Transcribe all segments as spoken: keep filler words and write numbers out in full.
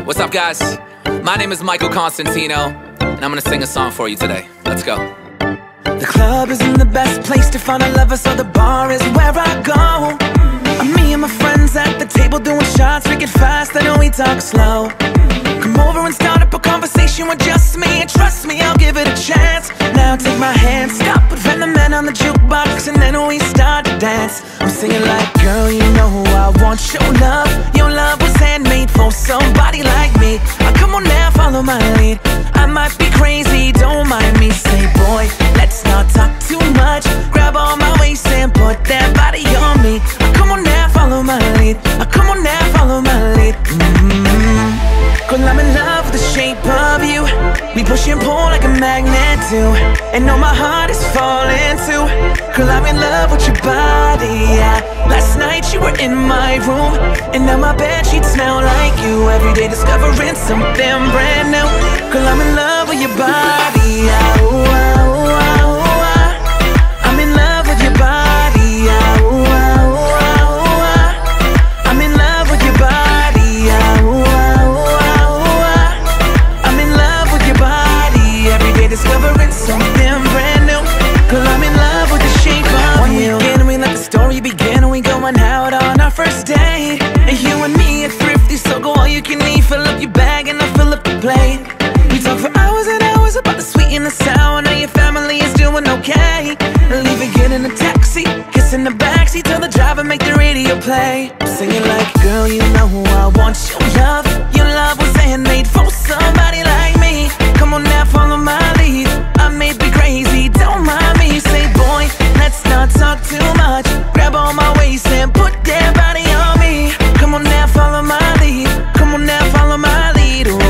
What's up, guys? My name is Michael Constantino, and I'm gonna sing a song for you today. Let's go. The club isn't the best place to find a lover, so the bar is where I go. Me and my friends at the table doing shots, drinking fast, I know we talk slow. Come over and start up a conversation with just me, and trust me, I'll give it a chance. Now take my hand, stop, put Van the Man on the jukebox, and then we start to dance. I'm singing like, girl, you know who I want your love. Your love was handmade for somebody like me. Oh, come on now, follow my lead. I might be crazy, don't mind me. Say, boy, let's not talk too much. Grab on my waist and put that body on me. Oh, come on now, follow my lead. Oh, come on now, follow my lead. Mm-hmm. Girl, I'm in love with the shape of you. We push and pull like a magnet do. And know my heart is falling too. Girl, I'm in love with your body, yeah. Last night you were in my room, and now my bedsheets smell like you. Every day discovering something brand new. Girl, I'm in love with your body, yeah. Ooh, ah, ooh, ah, ooh, ah. I'm in love with your body, yeah. Ooh, ah, ooh, ah, ooh, ah. I'm in love with your body, yeah. Ooh, ah, ooh, ah, ooh, ah. I'm in love with your body. Every day discovering something brand new. Girl, I'm in love with the shape of you. One weekend we let the story begin. We going out on our first date, and you and me are thrifty, so go all you can eat. Fill up your bag and I'll fill up the plate. We talk for hours and hours about the sweet and the sour. Now your family is doing okay. Leave and get in a taxi, kiss in the backseat, tell the driver make the radio play. I'm singing like, girl, you know who I want your love. Your love was handmade for somebody like me. Come on now, follow my lead. I may be crazy, don't mind me. Say, boy, let's not talk too much. Grab on my waist and put that body on me. Come on now, follow my lead. Come on now, follow my lead. Ooh.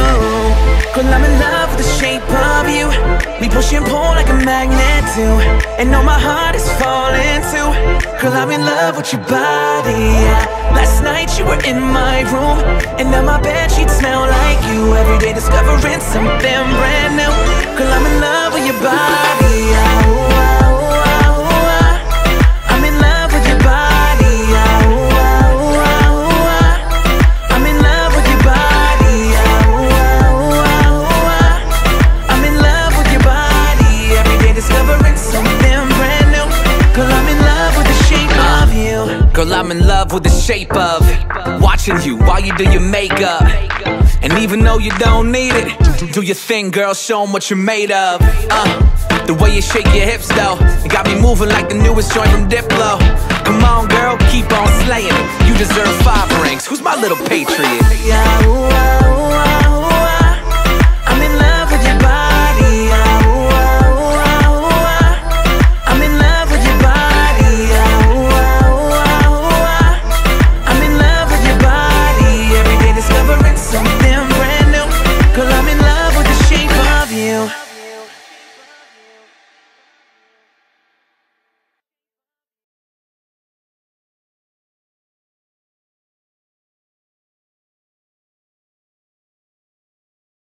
Girl, I'm in love with the shape of you. We push and pull like a magnet do. And know my heart is falling too. Girl, I'm in love with your body, yeah. Last night you were in my room, and now my bedsheets smell like you. Every day discovering something brand new. Girl, I'm in love with your body, yeah. Ooh, ah, ooh, ah, ooh, ah. I'm in love with your body, yeah. Ooh, ah, ooh, ah, ooh, ah. I'm in love with your body, yeah. Ooh, ah, ooh, ah, ooh, ah. I'm in love with your body. Every day discovering something brand new. Girl, I'm in love with the shape of you. Girl, I'm in love with the shape of watching you while you do your makeup. And even though you don't need it, do your thing, girl, show 'em what you're made of. uh, The way you shake your hips, though, it got me moving like the newest joint from Diplo. Come on, girl, keep on slaying it. You deserve five rings. Who's my little patriot? Yeah, ooh,